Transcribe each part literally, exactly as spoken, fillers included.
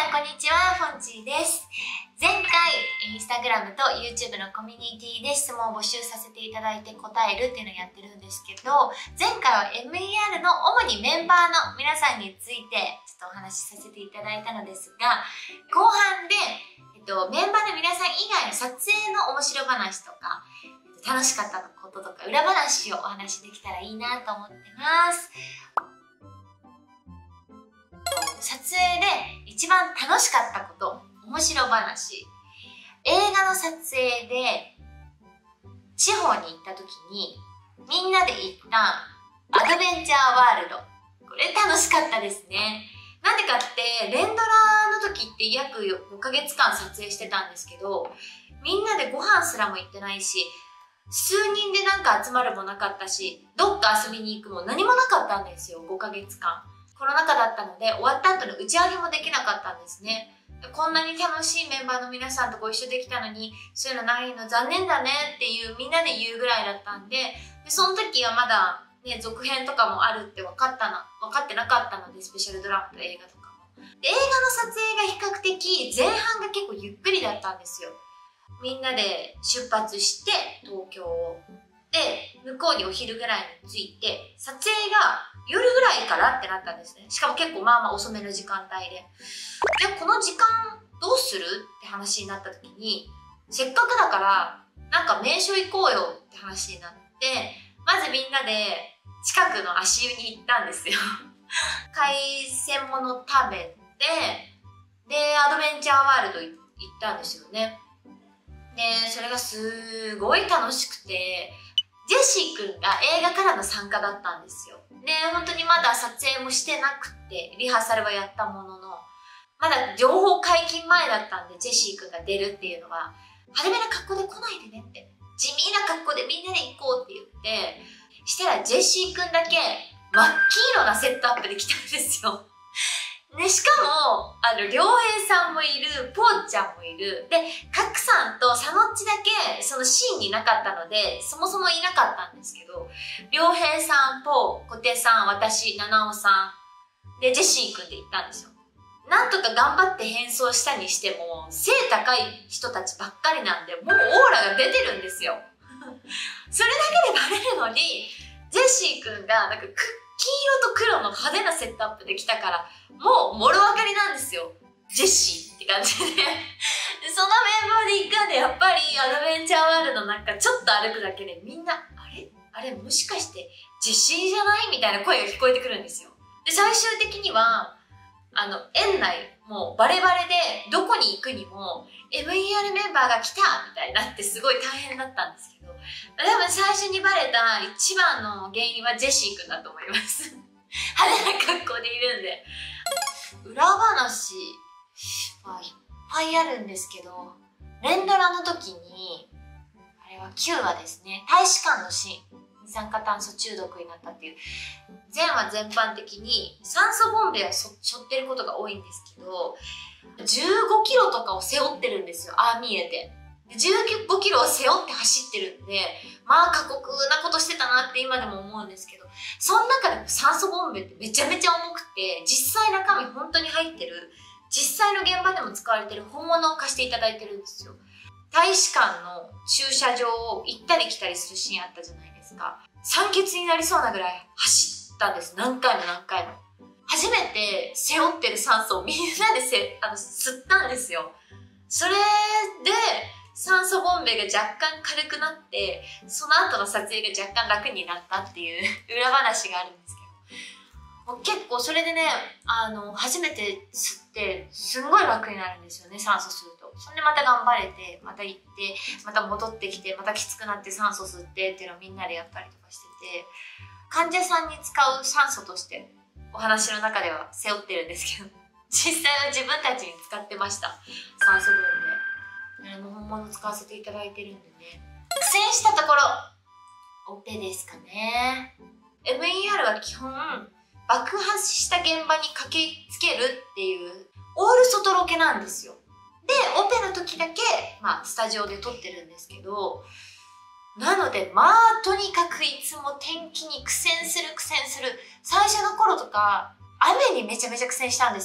さんこんにちは、フォンチーです。前回、インスタグラムと YouTube のコミュニティで質問を募集させていただいて答えるっていうのをやってるんですけど、前回は エムイーアール の主にメンバーの皆さんについてちょっとお話しさせていただいたのですが、後半で、えっと、メンバーの皆さん以外の撮影の面白話とか、楽しかったこととか裏話をお話しできたらいいなと思ってます。撮影で一番楽しかったこと、面白話。映画の撮影で地方に行った時にみんなで行ったアドベンチャーワールド。これ楽しかったですね。なんでかって連ドラの時って約ごかげつかん撮影してたんですけど、みんなでご飯すらも行ってないし、数人でなんか集まるもなかったし、どっか遊びに行くも何もなかったんですよ、ごかげつかん。コロナ禍だったので終わった後の打ち上げもできなかったんですね。こんなに楽しいメンバーの皆さんとご一緒できたのに、そういうのないの残念だねっていうみんなで言うぐらいだったんで、でその時はまだね、続編とかもあるって分かったな、分かってなかったので、スペシャルドラマと映画とかも。で映画の撮影が比較的前半が結構ゆっくりだったんですよ。みんなで出発して東京を。で、向こうにお昼ぐらいに着いて、撮影が夜ぐらいからってなったんですね。しかも結構まあまあ遅めの時間帯で。で、この時間どうするって話になった時に、せっかくだからなんか名所行こうよって話になって、まずみんなで近くの足湯に行ったんですよ。海鮮物食べて、で、アドベンチャーワールド行ったんですよね。で、それがすごい楽しくて、ジェシー君が映画からの参加だったんですよ。で、本当にまだ撮影もしてなくて、リハーサルはやったものの、まだ情報解禁前だったんで、ジェシー君が出るっていうのは、派手めな格好で来ないでねって、地味な格好でみんなで行こうって言って、したらジェシー君だけ真っ黄色なセットアップで来たんですよ。ね、しかも、あの、良平さんもいる、ポーちゃんもいる。で、カクさんとサノッチだけ、そのシーンにいなかったので、そもそもいなかったんですけど、良平さん、ポー、小手さん、私、七尾さん、で、ジェシー君で行ったんですよ。なんとか頑張って変装したにしても、背高い人たちばっかりなんで、もうオーラが出てるんですよ。それだけでバレるのに、ジェシー君が、なんか、黄色と黒の派手なセットアップで来たから、もうもろ分かりなんですよ。ジェシーって感じで。でそのメンバーで行くんで、やっぱりアドベンチャーワールドなんかちょっと歩くだけでみんな、あれあれもしかしてジェシーじゃないみたいな声が聞こえてくるんですよ。で、最終的には、あの、園内、もうバレバレでどこに行くにも エムイーアール メンバーが来たみたいになってすごい大変だったんですけど、多分最初にバレた一番の原因はジェシー君だと思います。派手な格好でいるんで。裏話はいっぱいあるんですけど、連ドラの時に、あれはきゅうわですね、大使館のシーン、二酸化炭素中毒になったっていう、全話全般的に酸素ボンベを背負ってることが多いんですけど、じゅうごキロとかを背負ってるんですよ、ああ見えて。じゅうごキロを背負って走ってるんで、まあ過酷なことしてたなって今でも思うんですけど、その中でも酸素ボンベってめちゃめちゃ重くて、実際中身本当に入ってる、実際の現場でも使われてる本物を貸していただいてるんですよ。大使館の駐車場を行ったり来たりするシーンあったじゃないですか。酸欠になりそうなぐらい走ったんです。何回も何回も。初めて背負ってる酸素をみんなでせあの吸ったんですよ。それで、酸素ボンベが若干軽くなって、その後の撮影が若干楽になったっていう裏話があるんですけど。もう結構それでね、あの、初めて吸って、すんごい楽になるんですよね、酸素吸うと。そんでまた頑張れて、また行って、また戻ってきて、またきつくなって酸素吸ってっていうのをみんなでやったりとかしてて、患者さんに使う酸素としてお話の中では背負ってるんですけど、実際は自分たちに使ってました、酸素ボンベ。あの本物使わせていただいてるんでね。苦戦したところ、オペですかね。エムイーアール は基本爆発した現場に駆けつけるっていうオール外ロケなんですよ。で、オペの時だけ、まあ、スタジオで撮ってるんですけど、なので、まあ、とにかくいつも天気に苦戦する苦戦する。最初の頃とか、雨にめちゃめちゃ苦戦したんですよ。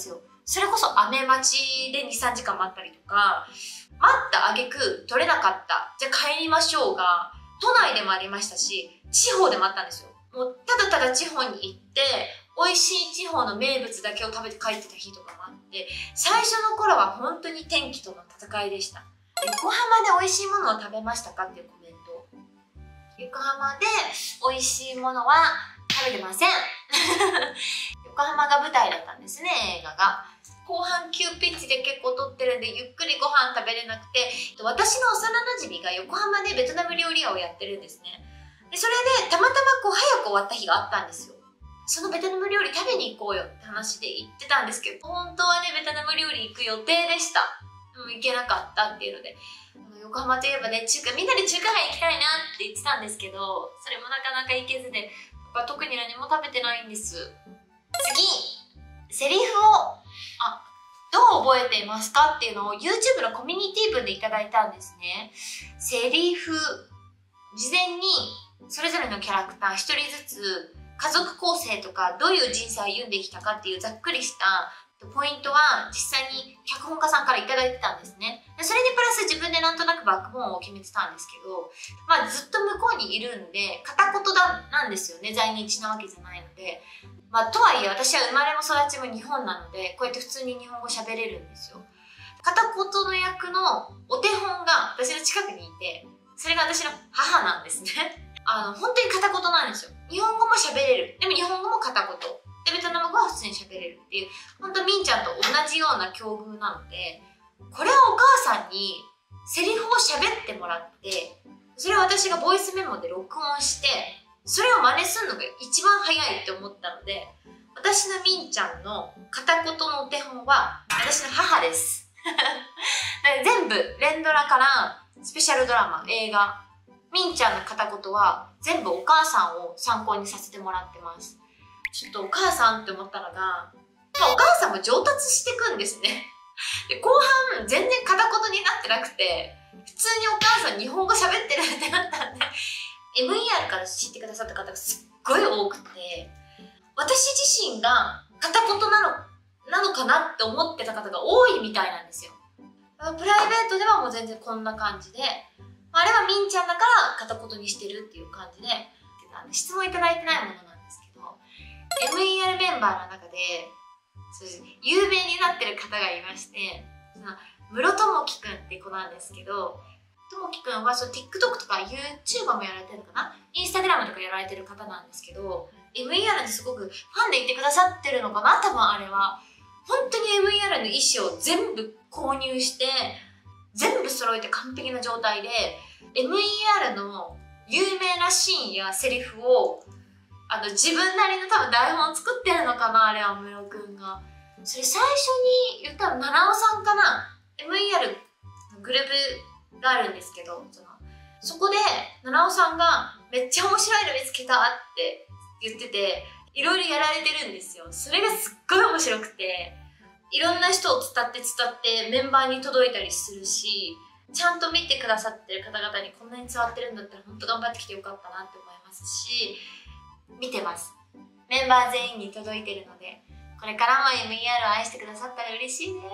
それこそ雨待ちでに、さんじかん待ったりとか、待った挙句取れなかった。じゃあ帰りましょうが、都内でもありましたし、地方でもあったんですよ。もうただただ地方に行って、美味しい地方の名物だけを食べて帰ってた日とかもあって、最初の頃は本当に天気との戦いでした。横浜で美味しいものを食べましたかっていうコメント。横浜で美味しいものは食べてません。横浜が舞台だったんですね、映画が。後半急ピッチで結構撮ってるんで、ゆっくりご飯食べれなくて、私の幼馴染が横浜でベトナム料理屋をやってるんですね。でそれでたまたまこう早く終わった日があったんですよ。そのベトナム料理食べに行こうよって話で行ってたんですけど、本当はね、ベトナム料理行く予定でした。でも行けなかったっていうので、横浜といえばね、中華、みんなで中華街行きたいなって言ってたんですけど、それもなかなか行けずで、特に何も食べてないんです。次、セリフを、あ、どう覚えていますかっていうのを YouTube のコミュニティ文でいただいたんですね。セリフ、事前にそれぞれのキャラクター一人ずつ家族構成とかどういう人生を歩んできたかっていうざっくりしたポイントは実際に脚本家さんからいただいてたんですね。でそれにプラス自分でなんとなくバックボーンを決めてたんですけど、まあずっと向こうにいるんで片言だなんですよね。在日なわけじゃないので。まあとはいえ私は生まれも育ちも日本なので、こうやって普通に日本語喋れるんですよ。片言の役のお手本が私の近くにいて、それが私の母なんですね。あの、本当に片言なんですよ。日本語も喋れる。でも日本語も片言。で、ベトナム語は普通に喋れるっていう、本当みんちゃんと同じような境遇なので、これはお母さんにセリフを喋ってもらって、それを私がボイスメモで録音して、それを真似するのが一番早いって思ったので、私のみんちゃんの片言のお手本は私の母です。全部連ドラからスペシャルドラマ、映画、みんちゃんの片言は全部お母さんを参考にさせてもらってます。ちょっとお母さんって思ったのが、まあ、お母さんも上達していくんですね。で後半全然片言になってなくて、普通にお母さん日本語喋ってるってなったんで、エムイーアール から知ってくださった方がすっごい多くて、私自身が片言なの、なのかなって思ってた方が多いみたいなんですよ。プライベートではもう全然こんな感じで、あれはみんちゃんだから片言にしてるっていう感じで、質問いただいてないものなんですけど、エムイーアール メンバーの中で有名になってる方がいまして、その室智樹くんって子なんですけど、智樹くんはその TikTok とか YouTuber もやられてるのかな、インスタグラムとかやられてる方なんですけど、エムイーアール ってすごくファンでいてくださってるのかな、多分あれは。本当に エムイーアール の衣装を全部購入して、全部揃えて完璧な状態で、エムイーアール の有名なシーンやセリフを、あの、自分なりの多分台本作ってるのかな、あれは室くんが。それ最初に言ったら、七尾さんかな？ エムイーアール のグループがあるんですけど、そのそこで七尾さんがめっちゃ面白いの見つけたって言ってて、いろいろやられてるんですよ。それがすっごい面白くて、いろんな人を伝って伝ってメンバーに届いたりするし、ちゃんと見てくださってる方々にこんなに伝わってるんだったら本当頑張ってきてよかったなって思いますし、見てます。メンバー全員に届いてるので、これからも エムイーアール を愛してくださったら嬉しいです。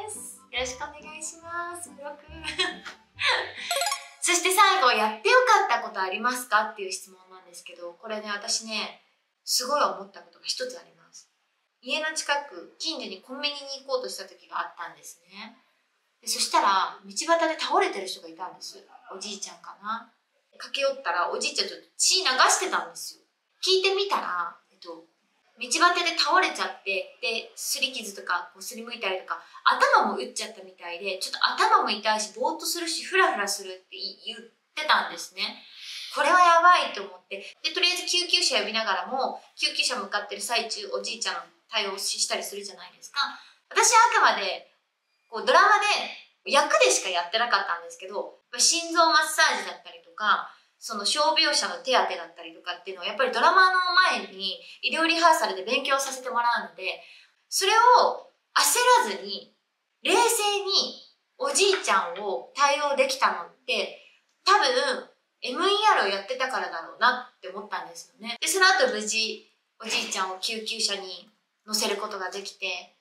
よろしくお願いします、ブロくん。そして最後、やってよかったことありますかっていう質問なんですけど、これね、私ね、すごい思ったことが一つあります。家の近く、近所にコンビニに行こうとした時があったんですね。でそしたら、道端で倒れてる人がいたんです。おじいちゃんかな。駆け寄ったら、おじいちゃんちょっと血流してたんですよ。聞いてみたら、えっと、道端で倒れちゃって、で、すり傷とか、こうすりむいたりとか、頭も打っちゃったみたいで、ちょっと頭も痛いし、ぼーっとするし、フラフラするって言ってたんですね。これはやばいと思って、で、とりあえず救急車呼びながらも、救急車向かってる最中、おじいちゃんの対応したりするじゃないですか。私はあくまで、こうドラマで役でしかやってなかったんですけど、心臓マッサージだったりとか、その傷病者の手当てだったりとかっていうのをやっぱりドラマの前に医療リハーサルで勉強させてもらうので、それを焦らずに冷静におじいちゃんを対応できたのって多分 エムイーアール をやってたからだろうなって思ったんですよね。で、その後無事おじいちゃんを救急車に乗せることができて、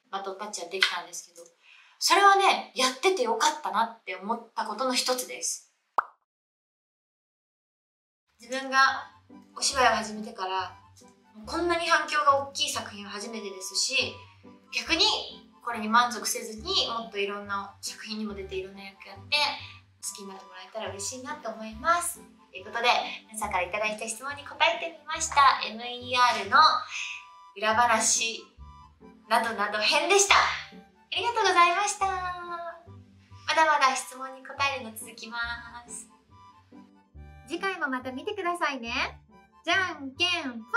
バトンタッチはできたんですけど、それはね、やっててよかったなって思ったことの一つです。自分がお芝居を始めてからこんなに反響が大きい作品は初めてですし、逆にこれに満足せずにもっといろんな作品にも出ていろんな役やって好きになってもらえたら嬉しいなと思います。ということで、皆さんからいただいた質問に答えてみました。 エムイーアール の裏話などなど編でした。ありがとうございました。まだまだ質問に答えるの続きます。次回もまた見てくださいね。じゃんけん